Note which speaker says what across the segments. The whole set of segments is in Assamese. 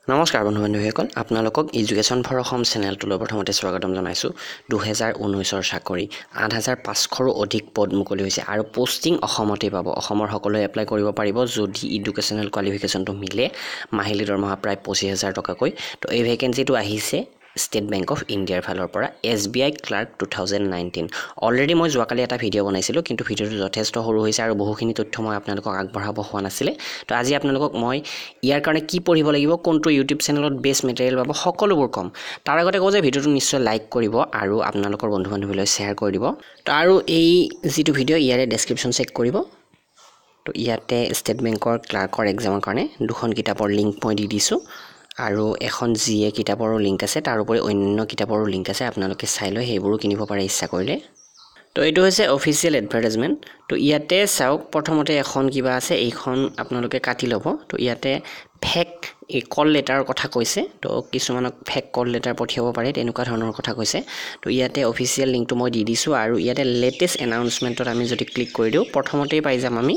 Speaker 1: নমস্কাৰ বন্ধু-বান্ধৱীসকল আপোনালোকক এডুকেশ্যন ফৰ অসম চেনেলটোলৈ প্ৰথমতে স্বাগতম জনাইছোঁ 2019ৰ চাকৰি 8500ৰো অধিক পদ মুকলি হৈছে আৰু পোষ্টিং অসমতে পাব অসমৰ সকলোৱে এপ্লাই কৰিব পাৰিব যদি এডুকেশ্যনেল কোৱালিফিকেশ্যনটো মিলে মাহিলী দৰমহা প্ৰায় 25000 টকাকৈ তো এই ভেকেন্সিটো আহিছে ষ্টেট বেংক অফ ইণ্ডিয়াৰ ফালৰ পৰা SBI ক্লাৰ্ক 2019 অলৰেডি মই যোৱাকালি এটা ভিডিঅ' বনাইছিলোঁ কিন্তু ভিডিঅ'টো যথেষ্ট সৰু হৈছে আৰু বহুখিনি তথ্য মই আপোনালোকক আগবঢ়াব হোৱা নাছিলে তো আজি আপোনালোকক মই ইয়াৰ কাৰণে কি পঢ়িব লাগিব কোনটো ইউটিউব চেনেলত বেষ্ট মেটেৰিয়েল পাব সকলোবোৰ কম তাৰ আগতে কওঁ যে ভিডিঅ'টো নিশ্চয় লাইক কৰিব আৰু আপোনালোকৰ বন্ধু-বান্ধৱীলৈ শ্বেয়াৰ কৰি দিব তো আৰু এই যিটো ভিডিঅ' ইয়াৰে ডেছক্ৰিপশ্যন চেক কৰিব তো ইয়াতে ষ্টেট বেংকৰ ক্লাৰ্কৰ এক্সামৰ কাৰণে দুখন কিতাপৰ লিংক মই দি দিছোঁ আৰু এখন জিএ কিতাপৰো লিংক আছে তাৰ উপৰি অন্য কিতাপৰো লিংক আছে আপোনালোকে চাই লৈ সেইবোৰো কিনিব পাৰে ইচ্ছা কৰিলে তো এইটো হৈছে অফিচিয়েল এডভাৰটাইজমেণ্ট তো ইয়াতে চাওক প্ৰথমতে এখন কিবা আছে এইখন আপোনালোকে কাটি ল'ব তো ইয়াতে ফেক কল লেটাৰৰ কথা কৈছে তো কিছুমানক ফেক কল লেটাৰ পঠিয়াব পাৰে তেনেকুৱা ধৰণৰ কথা কৈছে তো ইয়াতে অফিচিয়েল লিংকটো মই দি দিছোঁ আৰু ইয়াতে লেটেষ্ট এনাউন্সমেণ্টত আমি যদি ক্লিক কৰি দিওঁ প্ৰথমতেই পাই যাম আমি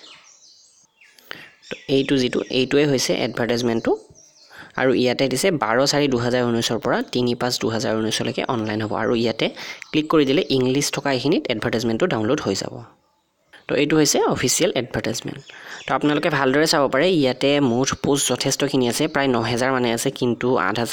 Speaker 1: তো এইটোৱে হৈছে এডভাৰটাইজমেণ্টটো আৰু ইয়াতে দিছে 12/4/2019 পৰা 3/5/2019 লৈকে অনলাইন হ'ব আৰু ইয়াতে ক্লিক কৰি দিলে ইংলিছ থকা এইখিনিত এডভাৰটাইজমেণ্টটো ডাউনলোড হৈ যাব তো এইটো হৈছে অফিচিয়েল এডভাৰটাইজমেণ্ট তো আপোনালোকে ভালদৰে চাব পাৰে ইয়াতে মুঠ পোষ্ট যথেষ্টখিনি আছে প্ৰায় 9000 মানে আছে কিন্তু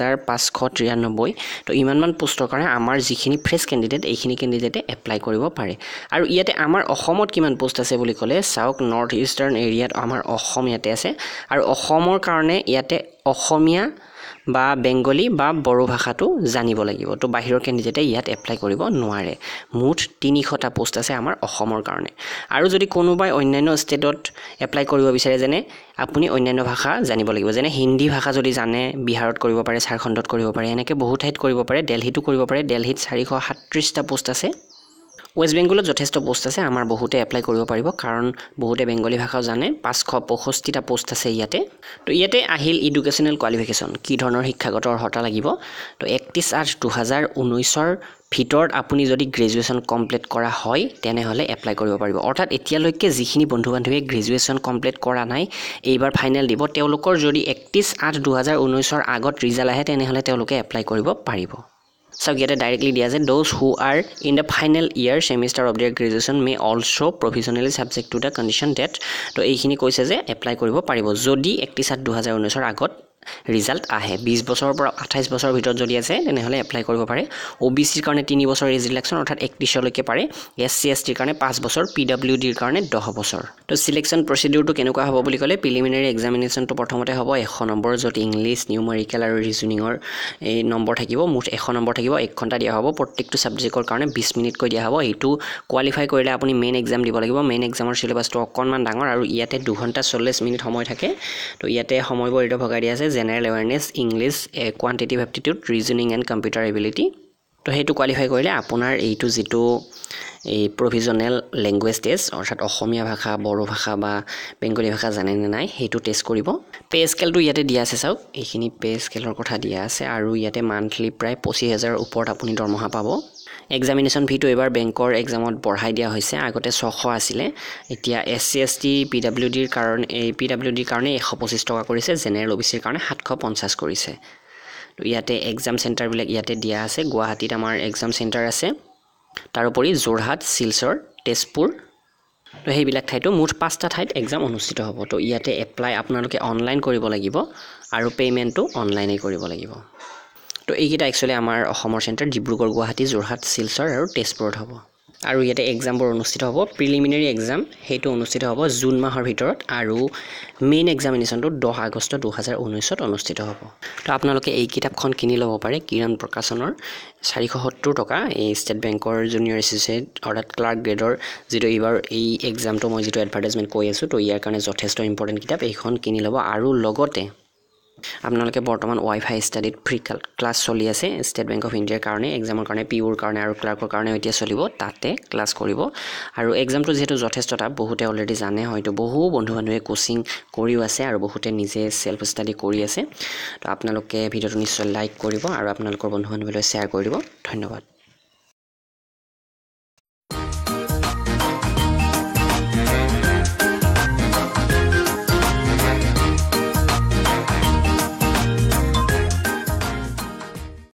Speaker 1: 8593 তো ইমানমান পোষ্টৰ কাৰণে আমাৰ যিখিনি ফ্ৰেছ কেণ্ডিডেট এইখিনি কেণ্ডিডেটে এপ্লাই কৰিব পাৰে আৰু ইয়াতে আমাৰ অসমত কিমান পোষ্ট আছে বুলি ক'লে চাওক নৰ্থ ইষ্টাৰ্ণ এৰিয়াত আমাৰ অসম ইয়াতে আছে আৰু অসমৰ কাৰণে ইয়াতে অসমীয়া বা বেংগলী বা বড়ো ভাষাটো জানিব লাগিব তো বাহিৰৰ কেণ্ডিডেটে ইয়াত এপ্লাই কৰিব নোৱাৰে মুঠ 300টা পোষ্ট আছে আমাৰ অসমৰ কাৰণে আৰু যদি কোনোবাই অন্যান্য ষ্টেটত এপ্লাই কৰিব বিচাৰে যেনে আপুনি অন্যান্য ভাষা জানিব লাগিব যেনে হিন্দী ভাষা যদি জানে বিহাৰত কৰিব পাৰে ঝাৰখণ্ডত কৰিব পাৰে এনেকৈ বহু ঠাইত কৰিব পাৰে দিল্লীতো কৰিব পাৰে দিল্লীত 437টা পোষ্ট আছে ৱেষ্ট বেংগলত যথেষ্ট পোষ্ট আছে আমাৰ বহুতে এপ্লাই কৰিব পাৰিব কাৰণ বহুতে বেংগলী ভাষাও জানে 565টা পোষ্ট আছে ইয়াতে তো ইয়াতে আহিল এডুকেশ্যনেল কোৱালিফিকেশ্যন কি ধৰণৰ শিক্ষাগত অৰ্হতা লাগিব তো 31/8/2019ৰ ভিতৰত আপুনি যদি গ্ৰেজুৱেশ্যন কমপ্লিট কৰা হয় তেনেহ'লে এপ্লাই কৰিব পাৰিব অৰ্থাৎ এতিয়ালৈকে যিখিনি বন্ধু-বান্ধৱীয়ে গ্ৰেজুৱেশ্যন কমপ্লিট কৰা নাই এইবাৰ ফাইনেল দিব তেওঁলোকৰ যদি 31/8/2019ৰ আগত ৰিজাল্ট আহে তেনেহ'লে তেওঁলোকে এপ্লাই কৰিব পাৰিব So get directly dia those who are in the final year semester of their graduation may also provisionally subject to the condition that to এইখিনি কৈছে যে এপ্লাই কৰিব পাৰিব যদি 31/8/2019 ৰ আগত ৰিজাল্ট আহে 20 বছৰৰ পৰা 28 বছৰৰ ভিতৰত যদি আছে তেনেহলে এপ্লাই কৰিব পাৰে OBC ৰ কাৰণে 3 বছৰ এজ ৰিলেকশ্যন অৰ্থাৎ 31 লৈকে পাৰে SC ST ৰ কাৰণে 5 বছৰ PWD ৰ কাৰণে 10 বছৰ তো সিলেকশ্যন প্ৰসিডিউৰটো কেনেকুৱা হ'ব বুলি ক'লে প্ৰিলিমিনাৰী এক্সামিনেশ্যনটো প্ৰথমতে হ'ব 100 নম্বৰ য'ত ইংলিছ নিউমেৰিকেল আৰু ৰিজনিঙৰ এই নম্বৰ থাকিব মুঠ 100 নম্বৰ থাকিব 1 ঘণ্টা দিয়া হ'ব প্ৰত্যেকটো সাবজেক্টৰ কাৰণে 20 মিনিট কৈ দিয়া হ'ব এইটো কোৱালিফাই কৰিলে আপুনি মেইন এক্সাম দিব লাগিব মেইন এক্সামৰ সিলেবাসটো অকনমান ডাঙৰ আৰু ইয়াতে 2 ঘণ্টা 40 মিনিট সময় থাকে তো ইয়াতে সময়বোৰ এটা ভগাই দিয়া আছে general awareness English quantitative aptitude reasoning and computer ability তো সেইটো কোৱালিফাই কৰিলে আপোনাৰ এইটো যেটো এই প্ৰভিজনেল ল্যাঙ্গুৱেজ টেষ্ট অৰ্থাৎ অসমীয়া ভাষা বড়ো ভাষা বা বেংগলী ভাষা জানে নে নাই সেইটো টেষ্ট কৰিব পে স্কেলটো ইয়াতে দিয়া আছে চাওক এইখিনি পে স্কেলৰ কথা দিয়া আছে আৰু ইয়াতে মান্থলি প্ৰায় 25000 ওপৰত আপুনি দৰমহা পাব এক্সামিনেশ্যন ফিটো এবাৰ বেংকৰ এক্সামত বঢ়াই দিয়া হৈছে আগতে 600 আছিল এতিয়া SC ST PWD ৰ কাৰণে PWD ৰ কাৰণে 125 টকা কৰিছে জেনাৰেল OBC ৰ কাৰণে 750 কৰিছে তো ইয়াতে এক্সাম চেণ্টাৰ বিলাক ইয়াতে দিয়া আছে গুৱাহাটীত আমাৰ এক্সাম চেণ্টাৰ আছে তাৰ উপৰি যোৰহাট শিলচৰ তেজপুৰ তো সেইবিলাক ঠাইতো মুঠ 5টা ঠাইত এক্সাম অনুষ্ঠিত হ'ব তো ইয়াতে এপ্লাই আপোনালোকে অনলাইন কৰিব লাগিব আৰু পেমেন্টটো অনলাইনে কৰিব লাগিব তো এইকেইটা একচুয়ালি আমাৰ অসমৰ চেণ্টাৰ ডিব্ৰুগড় গুৱাহাটী যোৰহাট শিলচৰ আৰু তেজপুৰত হ'ব আৰু ইয়াতে এক্সামবোৰ অনুষ্ঠিত হ'ব প্ৰিলিমিনাৰী এক্সাম সেইটো অনুষ্ঠিত হ'ব জুন মাহৰ ভিতৰত আৰু মেইন এক্সামিনেশ্যনটো 10 আগষ্ট 2019ত অনুষ্ঠিত হ'ব তো আপোনালোকে এই কিতাপখন কিনি ল'ব পাৰে কিৰণ প্ৰকাশনৰ 470 টকা এই ষ্টেট বেংকৰ জুনিয়ৰ এছ'চিয়েট অৰ্থাৎ ক্লাৰ্ক গ্ৰেডৰ যেটো এইবাৰ এই এক্সামটো মই যেটো এডভাৰটাইজমেন্ট কৈ আছো তো ইয়াৰ কাৰণে যথেষ্ট ইম্পৰ্টেন্ট কিতাপ এইখন কিনি ল'ব আৰু লগতে আপোনালোকে বৰ্তমান ওয়াইফাই ষ্টাডিত ফ্ৰী ক্লাছ চলি আছে ষ্টেট বেংক অফ ইণ্ডিয়াৰ কাৰণে এক্সামৰ কাৰণে পিউৰ কাৰণে আৰু ক্লাৰ্কৰ কাৰণে এতিয়া চলিব তাতে ক্লাছ কৰিব আৰু এক্সামটো যেহেতু যথেষ্টটা বহুতে অলৰেডি জানে হয়তো বহু বন্ধু-বান্ধৱে কোচিং কৰিও আছে আৰু বহুতে নিজে সেলফ ষ্টাডি কৰি আছে তো আপোনালোকে ভিডিঅ'টো নিশ্চয় লাইক কৰিব আৰু আপোনালোকৰ বন্ধু-বান্ধৱীলৈ শ্বেয়াৰ কৰি দিব ধন্যবাদ